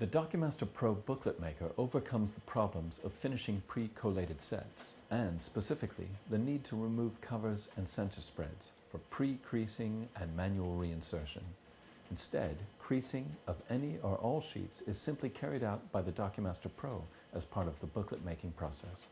The DocuMaster Pro Booklet Maker overcomes the problems of finishing pre-collated sets, and specifically the need to remove covers and center spreads for pre-creasing and manual reinsertion. Instead, creasing of any or all sheets is simply carried out by the DocuMaster Pro as part of the booklet making process.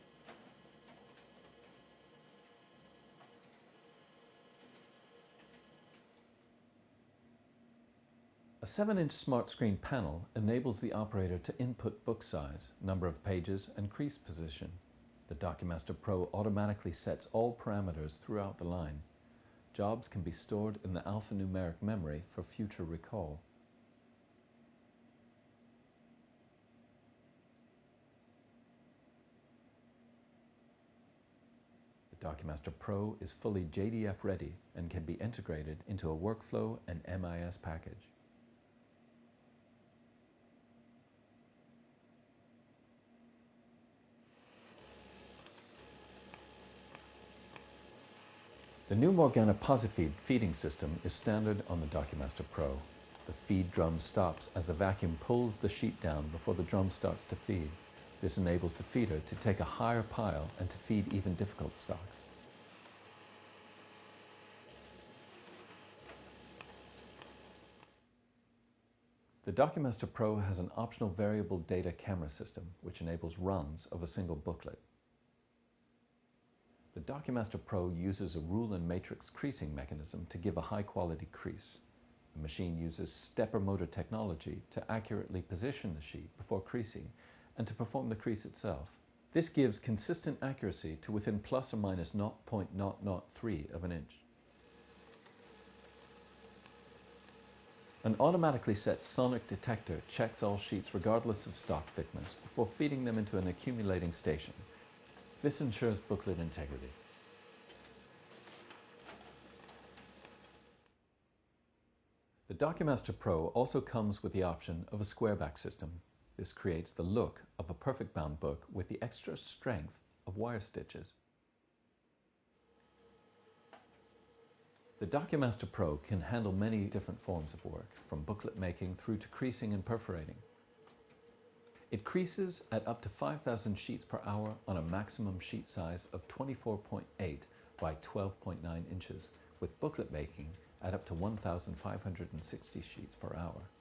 A 7-inch Smart Screen panel enables the operator to input book size, number of pages, and crease position. The DocuMaster Pro automatically sets all parameters throughout the line. Jobs can be stored in the alphanumeric memory for future recall. The DocuMaster Pro is fully JDF ready and can be integrated into a workflow and MIS package. The new Morgana PosiFeed feeding system is standard on the DocuMaster Pro. The feed drum stops as the vacuum pulls the sheet down before the drum starts to feed. This enables the feeder to take a higher pile and to feed even difficult stocks. The DocuMaster Pro has an optional variable data camera system which enables runs of a single booklet. The DocuMaster Pro uses a rule and matrix creasing mechanism to give a high-quality crease. The machine uses stepper motor technology to accurately position the sheet before creasing and to perform the crease itself. This gives consistent accuracy to within plus or minus 0.003 of an inch. An automatically set sonic detector checks all sheets regardless of stock thickness before feeding them into an accumulating station. This ensures booklet integrity. The DocuMaster Pro also comes with the option of a squareback system. This creates the look of a perfect bound book with the extra strength of wire stitches. The DocuMaster Pro can handle many different forms of work, from booklet making through to creasing and perforating. It creases at up to 5,000 sheets per hour on a maximum sheet size of 24.8 by 12.9 inches, with booklet making at up to 1,560 sheets per hour.